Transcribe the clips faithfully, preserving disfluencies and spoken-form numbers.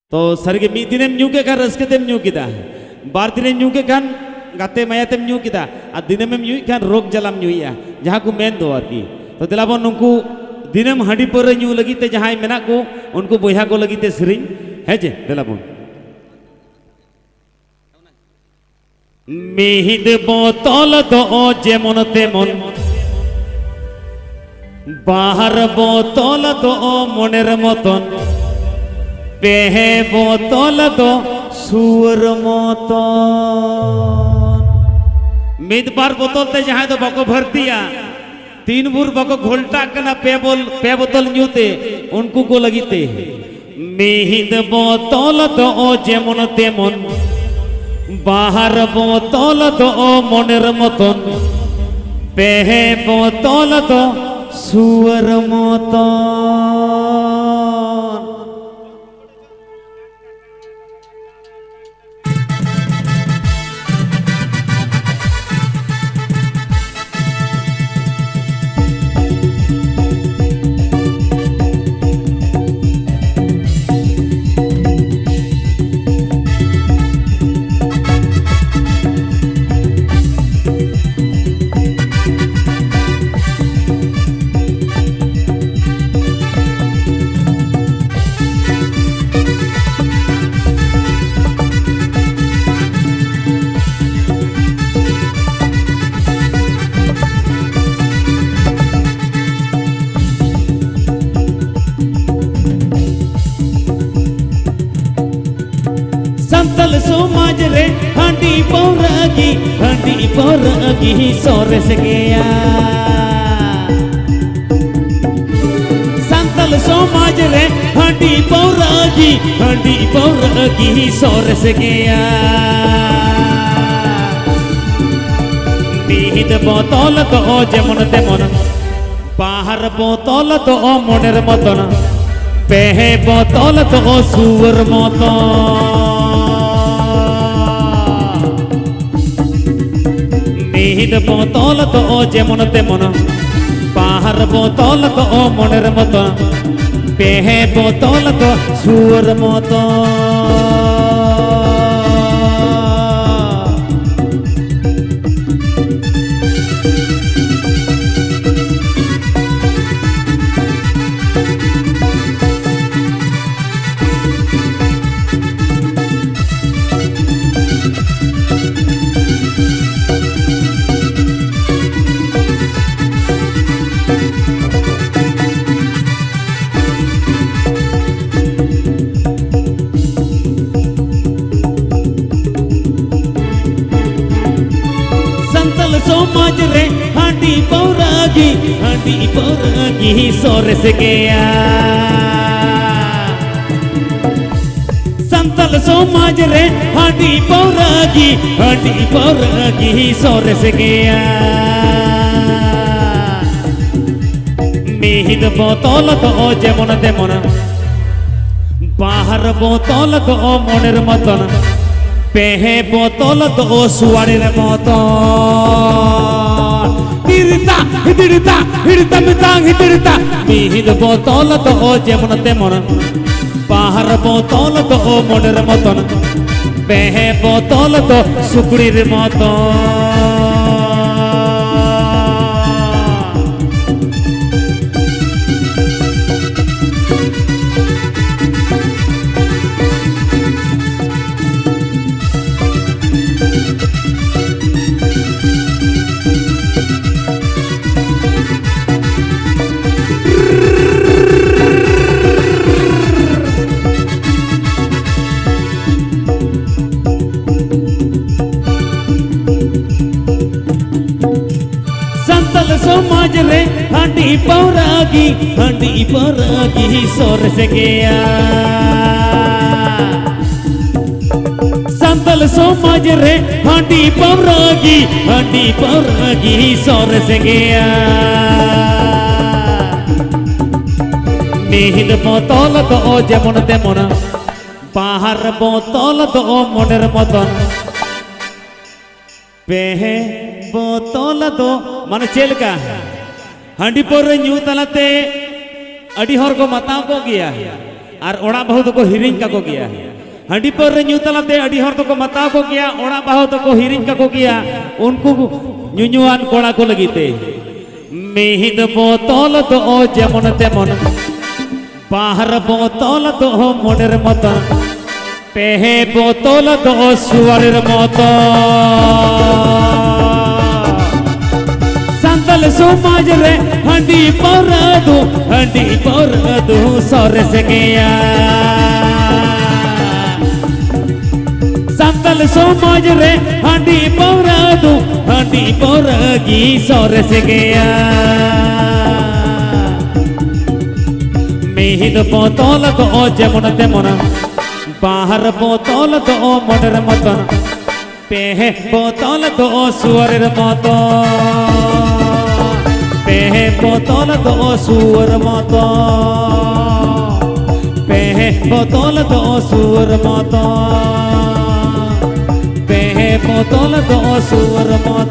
तो सरगे मी दिनेम न्यू के खान रस्केतेम न्यू किदा बार दिने न्यू के खान गाते मायातेम न्यू किदा आ दिनेम न्यू खान रोग जलाम न्यूया जहाँ को मेन दो आरकी तो दिलाबन उनको दिनेम हांडी पर न्यू लगी ते जहाँ मेना को उनको बोया को लगी ते सरिंग है जे दिलाबन मिहिद बोतल दो जेमन तेमन बाहर बोतल दो मनेर मतन पेहे बोतल दो सुअर मतन मिद बार बोतल ते जहाँ तो बाको भरतिया तीन बुर बाको घोलटा कना पे बोल पे बोतल न्यूते उनको को लगीते मिहिद बोतल दो जेमन तेमन बाहर बोतल दो मनेर मतन पेहे बोतल दो सुअर मतन संतल समाज रे हांडी पौरागी हांडी पौरागी सोरस गया संतल समाज रे हांडी पौरागी हांडी पौरागी सोरस गया मिहिद बोतल तो जेमन तेमन बाहर बोतल तो मनेर मतन पेहे बोतल तो सुअर मतन मिहिद बोतल तो जेमन तेमन बाहर बोतल तो मनेर मतन पेहे बोतल तो सुअर मतन समाज रे हांडी पौरागी हांडी पौरागी सोरस गया संतल समाज रे हांडी पौरागी हांडी पौरागी सोरस गया मिहिद बोतल तो जेमन तेमन बाहर बोतल तो मनेर मतन पेहे बोतल तो सुआरेर मतन हिड़ता हिड़ता हिड़ता मितांग हिड़ता मिहिद बोतल तो जेमन तेमन बाहर बोतल तो मनेर मतन पेहे बोतल तो सुकड़ीर मतन समाज रे हांडी पौरागी हांडी पौरागी सोरस गया संतल समाज रे हांडी पौरागी हांडी पौरागी सोरस गया मिहिद बोतल तो जेमन तेमन बाहर बोतल तो मनेर मतन पेहे बोतल तो मान चेलका हांडी पर न्यू तलाते अड़ी हर को मताव को गया और ओड़ा बहु तो को हिरिंग का को गया हंडी पर न्यू तलाते अड़ी हर तो को मताव को गया ओड़ा बहु तो को हिरिंग का को गया उनको न्यून्युआन कोड़ा को लगीते मिहिद बोतल तो ओ जेमन तेमन बाहर बोतल तो ओ मोनेर मतन पेहे बोतल तो ओ सुअरेर मतन संतल समाज रे हंडी पर दो हंडी पर दो सरस गया संतल समाज रे हंडी पर दो हंडी पर गी सरस गया मिहिद बोतल तो ओ जेमन तेमन बाहर बोतल तो ओ मोनेर मतन पेहे बोतल तो ओ सुअरेर मतन पेहे बोतल तो सुअर मत पेहे बोतल तो सुअर मत पेहे बोतल तो सुअर मत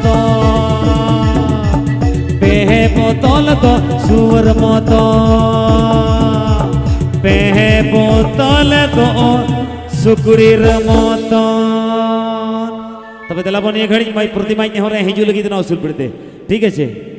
पेहे बोतल तो सुअर मत पेहे बोतल तो सुकुरीर मत तब दिला बनिए घड़ी भाई प्रतिमा हिजू लगी ना असुल पड़ते ठीक है।